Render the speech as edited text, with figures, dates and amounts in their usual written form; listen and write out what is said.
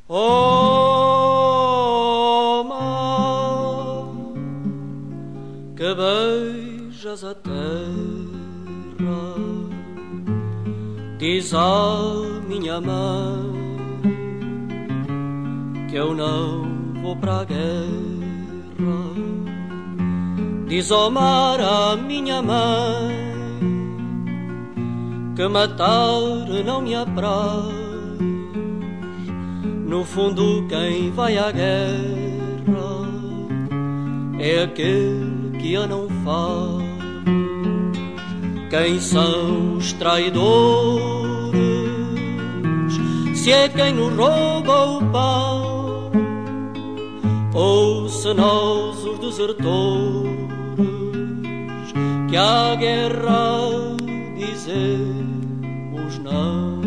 Oh, mar, que beijas a terra, diz à minha mãe que eu não vou para a guerra. Diz ao mar à minha mãe que matar não me apraz. No fundo quem vai à guerra é aquele que a não faz. Quem são os traidores? Se é quem nos rouba o pão, ou se nós os desertores que à guerra dizemos não.